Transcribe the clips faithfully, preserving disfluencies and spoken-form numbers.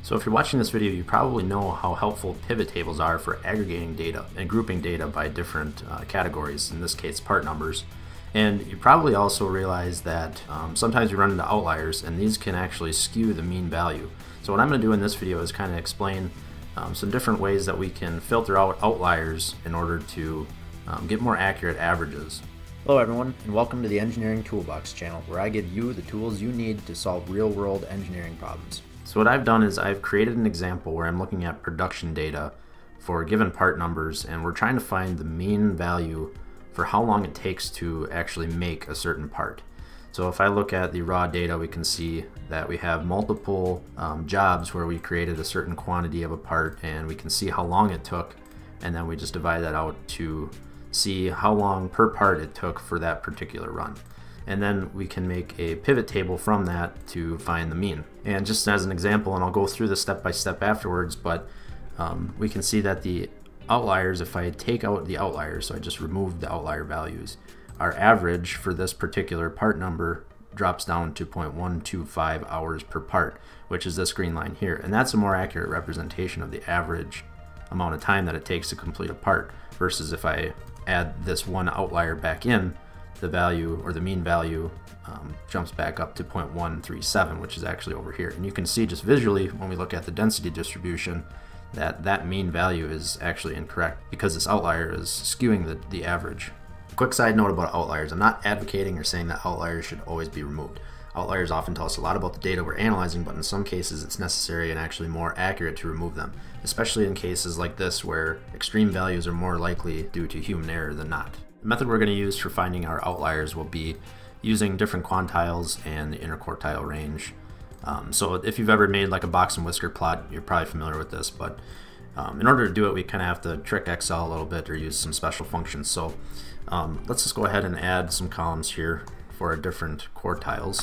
So if you're watching this video, you probably know how helpful pivot tables are for aggregating data and grouping data by different uh, categories, in this case part numbers. And you probably also realize that um, sometimes you run into outliers, and these can actually skew the mean value. So what I'm going to do in this video is kind of explain um, some different ways that we can filter out outliers in order to um, get more accurate averages. Hello everyone, and welcome to the Engineering Toolbox Channel, where I give you the tools you need to solve real-world engineering problems. So what I've done is I've created an example where I'm looking at production data for given part numbers, and we're trying to find the mean value for how long it takes to actually make a certain part. So if I look at the raw data, we can see that we have multiple um, jobs where we created a certain quantity of a part, and we can see how long it took, and then we just divide that out to see how long per part it took for that particular run. And then we can make a pivot table from that to find the mean. And just as an example, and I'll go through this step by step afterwards, but um, we can see that the outliers, if I take out the outliers, so I just remove the outlier values, our average for this particular part number drops down to zero point one two five hours per part, which is this green line here. And that's a more accurate representation of the average amount of time that it takes to complete a part, versus if I add this one outlier back in, the value or the mean value um, jumps back up to zero point one three seven, which is actually over here. And you can see just visually when we look at the density distribution that that mean value is actually incorrect because this outlier is skewing the, the average. Quick side note about outliers: I'm not advocating or saying that outliers should always be removed. Outliers often tell us a lot about the data we're analyzing, but in some cases it's necessary and actually more accurate to remove them, especially in cases like this where extreme values are more likely due to human error than not. The method we're going to use for finding our outliers will be using different quantiles and the interquartile range. Um, so if you've ever made like a box and whisker plot, you're probably familiar with this, but um, in order to do it, we kind of have to trick Excel a little bit or use some special functions. So um, let's just go ahead and add some columns here for our different quartiles.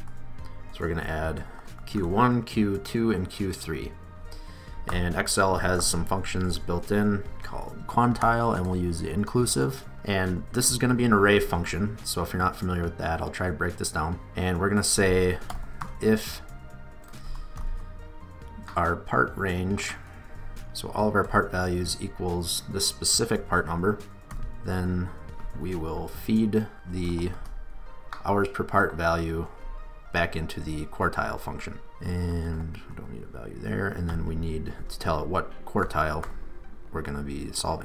So we're going to add Q one, Q two, and Q three. And Excel has some functions built in called quantile, and we'll use the inclusive. And this is going to be an array function, so if you're not familiar with that, I'll try to break this down. And we're going to say if our part range, so all of our part values equals the specific part number, then we will feed the hours per part value back into the quartile function. And we don't need a value there, and then we need to tell it what quartile we're going to be solving.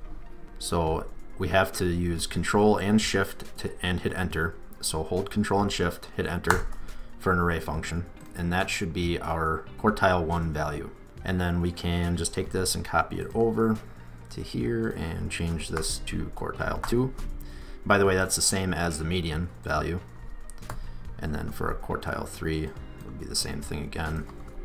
So we have to use control and shift to, and hit enter. So hold control and shift, hit enter for an array function, and that should be our quartile one value. And then we can just take this and copy it over to here and change this to quartile two. By the way, that's the same as the median value. And then for a quartile three, it would be the same thing again.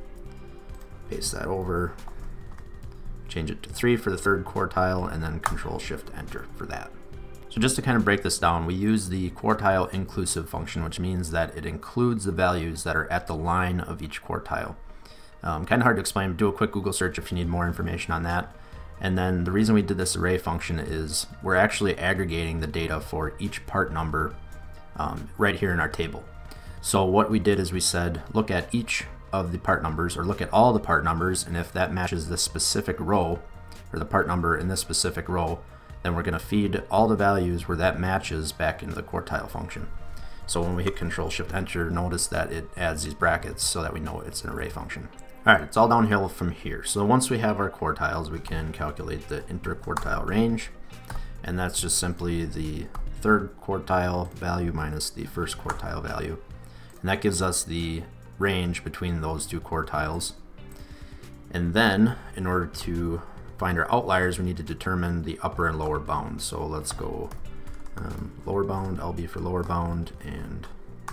Paste that over, change it to three for the third quartile, and then control shift enter for that. So just to kind of break this down, we use the quartile inclusive function, which means that it includes the values that are at the line of each quartile. Um, kind of hard to explain, but do a quick Google search if you need more information on that. And then the reason we did this array function is we're actually aggregating the data for each part number um, right here in our table. So what we did is we said look at each of the part numbers, or look at all the part numbers, and if that matches the specific row, or the part number in this specific row, then we're going to feed all the values where that matches back into the quartile function. So when we hit control shift enter, notice that it adds these brackets so that we know it's an array function. Alright, it's all downhill from here. So once we have our quartiles, we can calculate the interquartile range, and that's just simply the third quartile value minus the first quartile value. And that gives us the range between those two quartiles. And then in order to find our outliers, we need to determine the upper and lower bounds. So let's go um, lower bound, L B for lower bound, and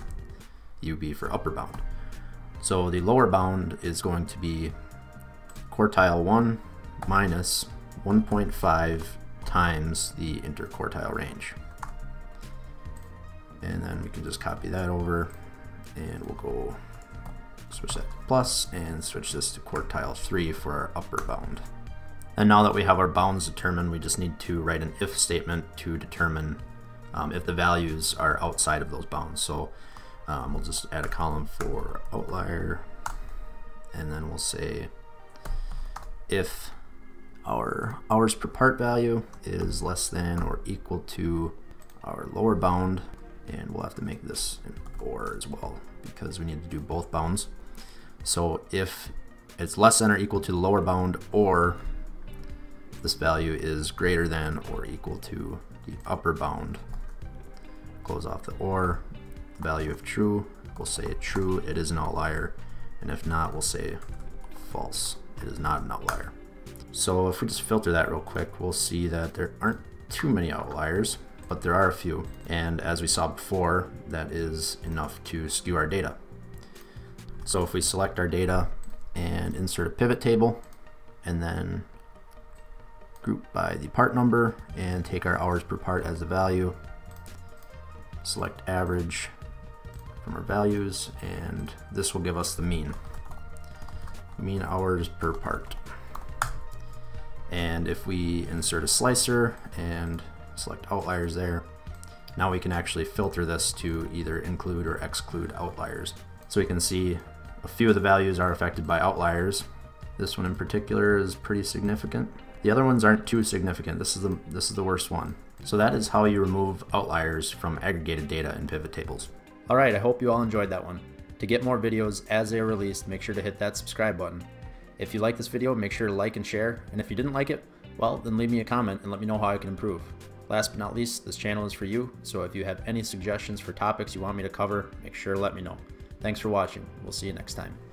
U B for upper bound. So the lower bound is going to be quartile one minus one point five times the interquartile range. And then we can just copy that over, and we'll go switch that to plus and switch this to quartile three for our upper bound. And now that we have our bounds determined, we just need to write an if statement to determine um, if the values are outside of those bounds. So um, we'll just add a column for outlier and then we'll say if our hours per part value is less than or equal to our lower bound, and we'll have to make this an or as well because we need to do both bounds. So if it's less than or equal to the lower bound, or this value is greater than or equal to the upper bound, close off the or, the value of true, we'll say true, it is an outlier, and if not, we'll say false, it is not an outlier. So if we just filter that real quick, we'll see that there aren't too many outliers, but there are a few, and as we saw before, that is enough to skew our data. So if we select our data and insert a pivot table, and then group by the part number and take our hours per part as the value, select average from our values, and this will give us the mean, mean hours per part. And if we insert a slicer and select outliers there, now we can actually filter this to either include or exclude outliers. So we can see a few of the values are affected by outliers. This one in particular is pretty significant. The other ones aren't too significant. This is the this is the worst one. So that is how you remove outliers from aggregated data in pivot tables. All right, I hope you all enjoyed that one. To get more videos as they are released, make sure to hit that subscribe button. If you like this video, make sure to like and share. And if you didn't like it, well, then leave me a comment and let me know how I can improve. Last but not least, this channel is for you. So if you have any suggestions for topics you want me to cover, make sure to let me know. Thanks for watching. We'll see you next time.